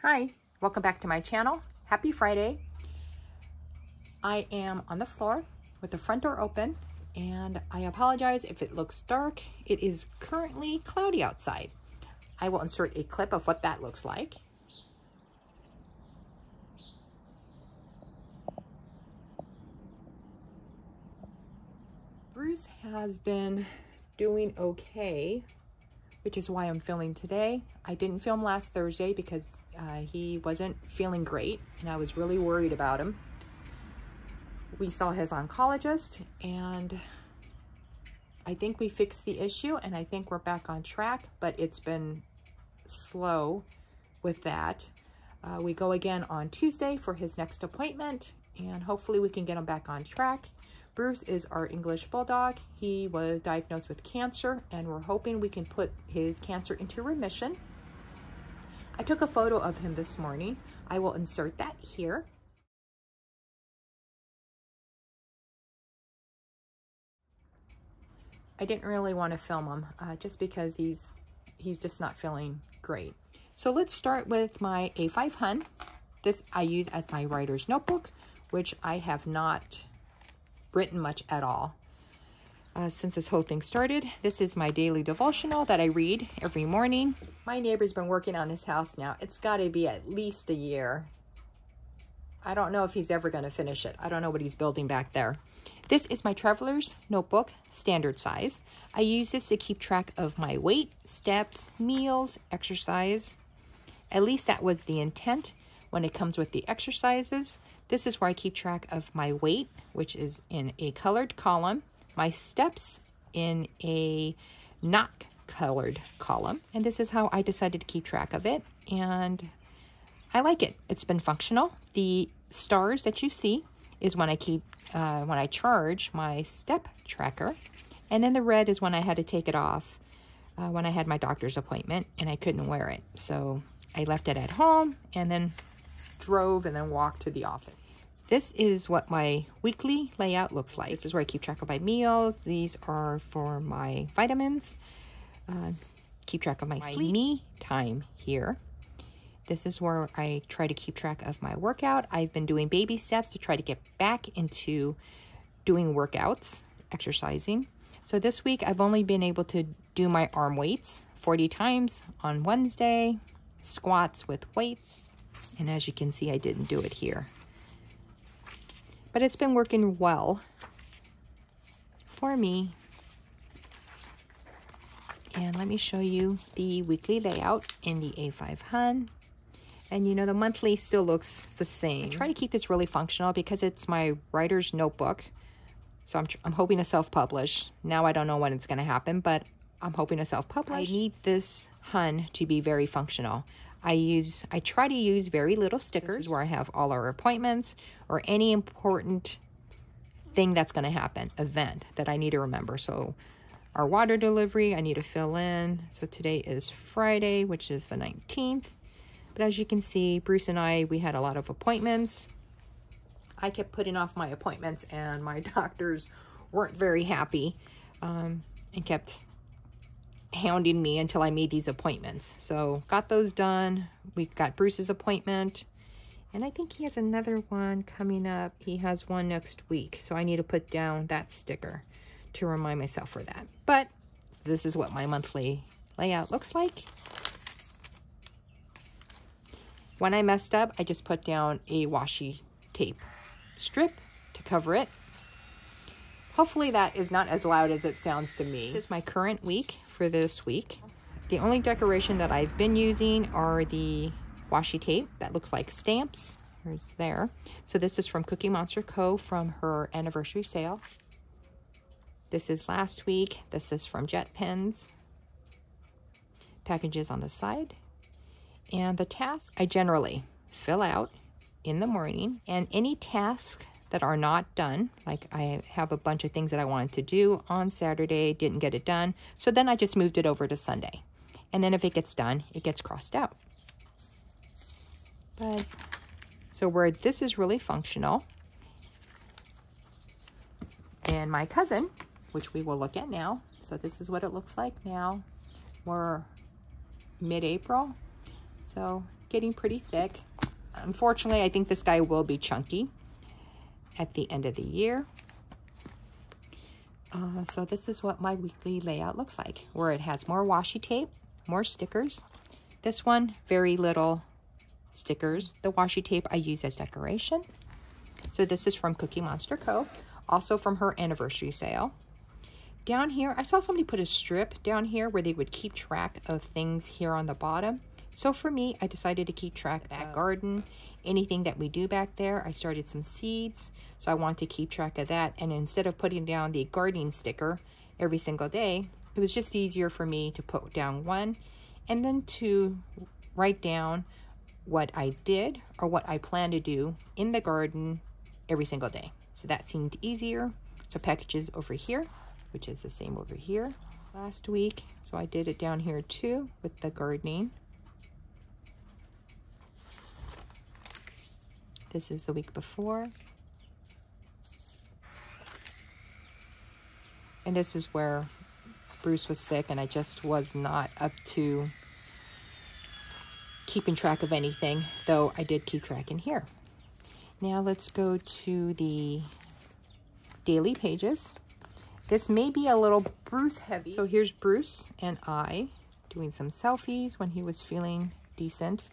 Hi, welcome back to my channel. Happy Friday. I am on the floor with the front door open, and I apologize if it looks dark. It is currently cloudy outside. I will insert a clip of what that looks like. Bruce has been doing okay, which is why I'm filming today. I didn't film last Thursday because he wasn't feeling great and I was really worried about him. We saw his oncologist and I think we fixed the issue and I think we're back on track, but it's been slow with that. We go again on Tuesday for his next appointment and hopefully we can get him back on track. Bruce is our English Bulldog. He was diagnosed with cancer and we're hoping we can put his cancer into remission. I took a photo of him this morning. I will insert that here. I didn't really want to film him just because he's just not feeling great. So let's start with my A5 HON. This I use as my writer's notebook, which I have not written much at all since this whole thing started. This is my daily devotional that I read every morning. My neighbor's been working on his house now. It's got to be at least a year. I don't know if he's ever going to finish it. I don't know what he's building back there. This is my traveler's notebook, standard size. I use this to keep track of my weight, steps, meals, exercise. At least that was the intent when it comes with the exercises. This is where I keep track of my weight, which is in a colored column, my steps in a not colored column, and this is how I decided to keep track of it, and I like it. It's been functional. The stars that you see is when I charge my step tracker, and then the red is when I had to take it off when I had my doctor's appointment and I couldn't wear it, so I left it at home and then drove and then walked to the office. This is what my weekly layout looks like. This is where I keep track of my meals. These are for my vitamins. Keep track of my sleep. Me time here. This is where I try to keep track of my workout. I've been doing baby steps to try to get back into doing workouts, exercising. So this week I've only been able to do my arm weights 40 times on Wednesday, squats with weights. And as you can see, I didn't do it here. But it's been working well for me. And let me show you the weekly layout in the A5 HON. And you know, the monthly still looks the same. I try to keep this really functional because it's my writer's notebook. So I'm hoping to self-publish. Now I don't know when it's going to happen, but I'm hoping to self-publish. I need this HON to be very functional. I try to use very little stickers. This is where I have all our appointments or any important thing that's going to happen, event that I need to remember. So our water delivery, I need to fill in. So today is Friday, which is the 19th. But as you can see, Bruce and we had a lot of appointments. I kept putting off my appointments and my doctors weren't very happy and kept hounding me until I made these appointments. So got those done. We got Bruce's appointment and I think he has another one coming up. He has one next week. So I need to put down that sticker to remind myself for that. But this is what my monthly layout looks like. When I messed up, I just put down a washi tape strip to cover it. Hopefully that is not as loud as it sounds to me. This is my current week for this week. The only decoration that I've been using are the washi tape that looks like stamps. Here's there. So this is from Cookie Monster Co. from her anniversary sale. This is last week. This is from Jet Pens. Packages on the side. And the tasks I generally fill out in the morning, and any task that are not done, like I have a bunch of things that I wanted to do on Saturday, didn't get it done, so then I just moved it over to Sunday. And then if it gets done, it gets crossed out. But so where this is really functional, and my cousin, which we will look at now, so this is what it looks like now. We're mid-April. So getting pretty thick. Unfortunately, I think this guy will be chunky at the end of the year. So this is what my weekly layout looks like, where it has more washi tape, more stickers. This one, very little stickers. The washi tape I use as decoration. So this is from Cookie Monster Co., also from her anniversary sale. Down here, I saw somebody put a strip down here where they would keep track of things here on the bottom. So for me, I decided to keep track of back garden, anything that we do back there. I started some seeds, so I want to keep track of that. And instead of putting down the gardening sticker every single day, it was just easier for me to put down one and then to write down what I did or what I plan to do in the garden every single day. So that seemed easier. So packages over here, which is the same over here last week. So I did it down here too with the gardening. This is the week before. And this is where Bruce was sick and I just was not up to keeping track of anything, though I did keep track in here. Now let's go to the daily pages. This may be a little Bruce heavy. So here's Bruce and I doing some selfies when he was feeling decent.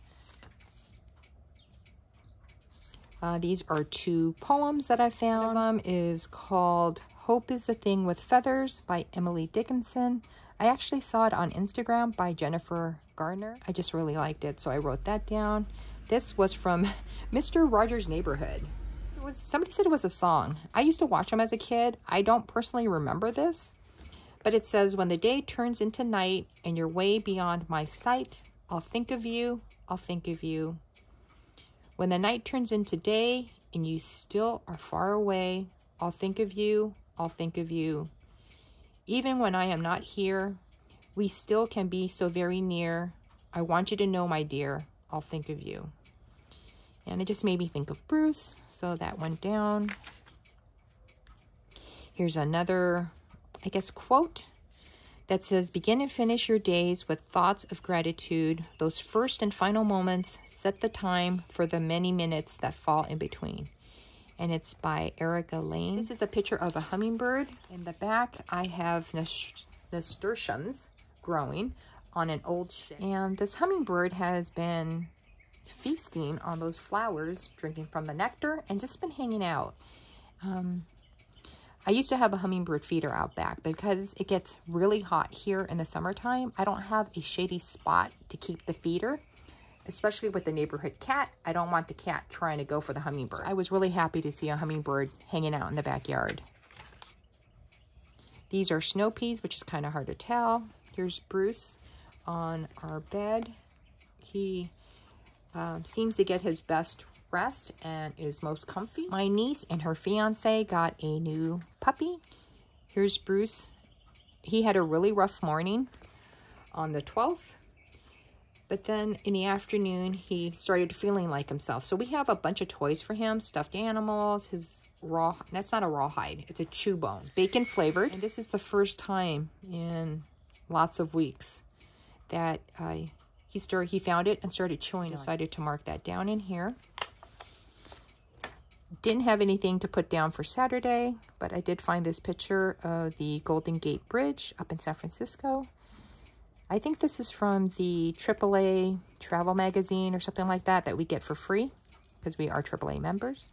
These are two poems that I found. One of them is called Hope is the Thing with Feathers by Emily Dickinson. I actually saw it on Instagram by Jennifer Gardner. I just really liked it, so I wrote that down. This was from Mr. Rogers' Neighborhood. Somebody said it was a song. I used to watch them as a kid. I don't personally remember this, but it says, when the day turns into night and you're way beyond my sight, I'll think of you, I'll think of you. When the night turns into day and you still are far away, I'll think of you, I'll think of you. Even when I am not here, we still can be so very near. I want you to know, my dear, I'll think of you. And it just made me think of Bruce, so that went down. Here's another, I guess, quote that says, begin and finish your days with thoughts of gratitude. Those first and final moments set the time for the many minutes that fall in between. And it's by Erica Lane. This is a picture of a hummingbird. In the back, I have nasturtiums growing on an old shed. And this hummingbird has been feasting on those flowers, drinking from the nectar, and just been hanging out. I used to have a hummingbird feeder out back, but because it gets really hot here in the summertime, I don't have a shady spot to keep the feeder, especially with the neighborhood cat. I don't want the cat trying to go for the hummingbird. I was really happy to see a hummingbird hanging out in the backyard. These are snow peas, which is kind of hard to tell. Here's Bruce on our bed. He seems to get his best rest and is most comfy. My niece and her fiance got a new puppy. Here's Bruce. He had a really rough morning on the 12th, but then in the afternoon he started feeling like himself. So we have a bunch of toys for him, stuffed animals, his raw, that's not a rawhide, it's a chew bone, bacon flavored. And this is the first time in lots of weeks that he found it and started chewing. Decided to mark that down in here. Didn't have anything to put down for Saturday, but I did find this picture of the Golden Gate Bridge up in San Francisco. I think this is from the AAA travel magazine or something like that we get for free because we are AAA members.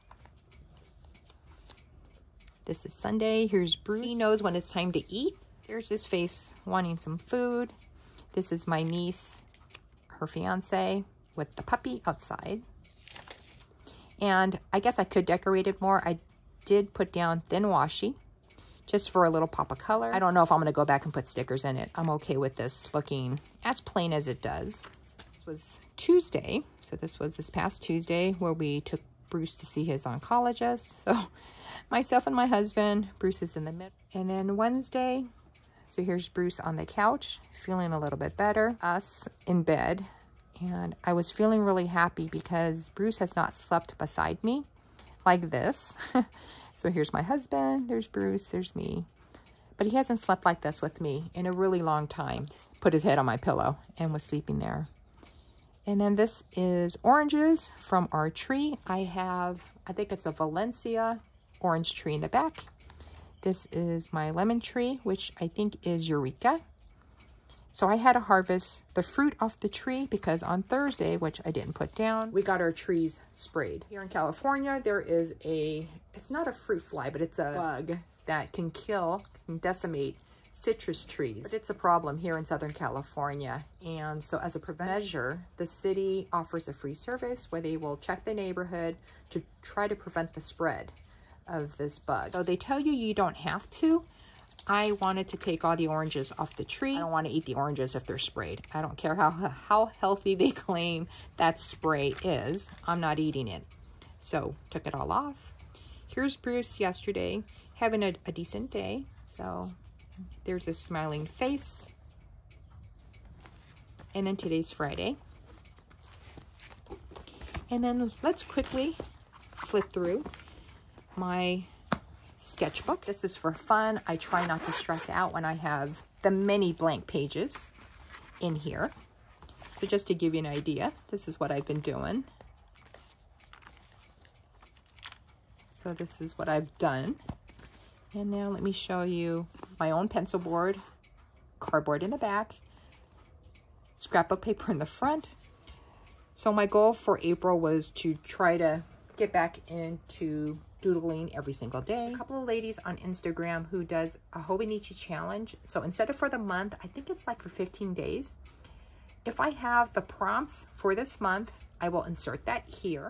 This is Sunday. Here's Bruce. He knows when it's time to eat. Here's his face wanting some food. This is my niece, her fiance, with the puppy outside. And I guess I could decorate it more. I did put down thin washi just for a little pop of color. I don't know if I'm going to go back and put stickers in it. I'm okay with this looking as plain as it does. This was Tuesday. So this was this past Tuesday where we took Bruce to see his oncologist. So myself and my husband, Bruce is in the middle. And then Wednesday, so here's Bruce on the couch, feeling a little bit better. Us in bed. And I was feeling really happy because Bruce has not slept beside me like this. So here's my husband, there's Bruce, there's me. But he hasn't slept like this with me in a really long time. Put his head on my pillow and was sleeping there. And then this is oranges from our tree. I think it's a Valencia orange tree in the back. This is my lemon tree, which I think is Eureka. So I had to harvest the fruit off the tree because on Thursday, which I didn't put down, we got our trees sprayed. Here in California, there is it's not a fruit fly, but it's a bug that can decimate citrus trees. But it's a problem here in Southern California. And so as a measure, the city offers a free service where they will check the neighborhood to try to prevent the spread of this bug. So they tell you don't have to. I wanted to take all the oranges off the tree. I don't want to eat the oranges if they're sprayed. I don't care how healthy they claim that spray is. I'm not eating it. So took it all off. Here's Bruce yesterday having a decent day. So there's a smiling face. And then today's Friday. And then let's quickly flip through my sketchbook. This is for fun. I try not to stress out when I have the many blank pages in here. So just to give you an idea, this is what I've been doing. So this is what I've done. And now let me show you my own pencil board, cardboard in the back, scrapbook paper in the front. So my goal for April was to try to get back into doodling every single day. There's a couple of ladies on Instagram who does a Hobonichi challenge. So instead of for the month, I think it's like for 15 days. If I have the prompts for this month, I will insert that here.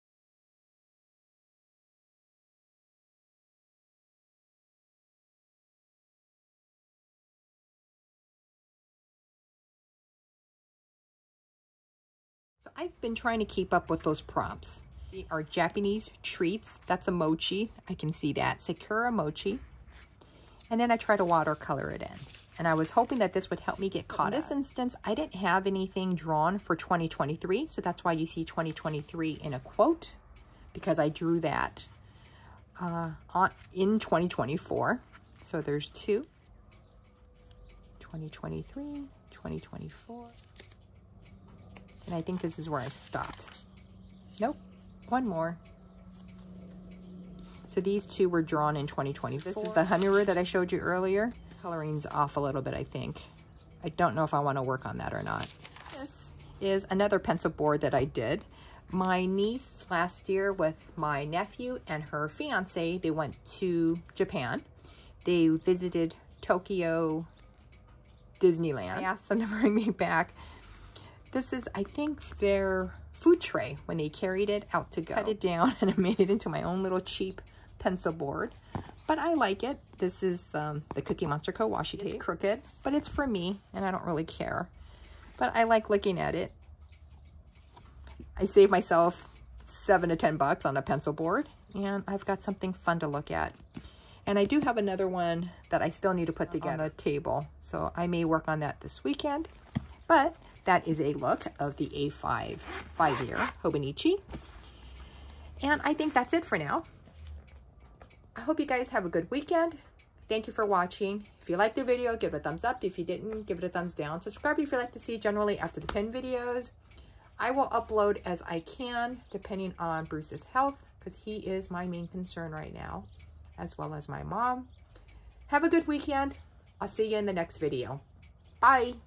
So I've been trying to keep up with those prompts. Our Japanese treats, that's a mochi. I can see that. Sakura mochi. And then I try to watercolor it in. And I was hoping that this would help me get caught up. In this instance, I didn't have anything drawn for 2023. So that's why you see 2023 in a quote. Because I drew that in 2024. So there's 2. 2023, 2024. And I think this is where I stopped. Nope, one more. So these 2 were drawn in 2024. This is the hummingbird that I showed you earlier. Coloring's off a little bit, I think. I don't know if I want to work on that or not. This is another pencil board that I did. My niece last year with my nephew and her fiance, they went to Japan. They visited Tokyo Disneyland. I asked them to bring me back. This is, I think, their food tray when they carried it out to go. Cut it down and I made it into my own little cheap pencil board. But I like it. This is the Cookie Monster Co. washi tape. It's crooked, but it's for me and I don't really care. But I like looking at it. I saved myself $7 to $10 on a pencil board and I've got something fun to look at. And I do have another one that I still need to put together on the table. So I may work on that this weekend. But that is a look of the A5 5YR Hobonichi. And I think that's it for now. I hope you guys have a good weekend. Thank you for watching. If you liked the video, give it a thumbs up. If you didn't, give it a thumbs down. Subscribe if you like to see generally after the pin videos. I will upload as I can, depending on Bruce's health, because he is my main concern right now, as well as my mom. Have a good weekend. I'll see you in the next video. Bye.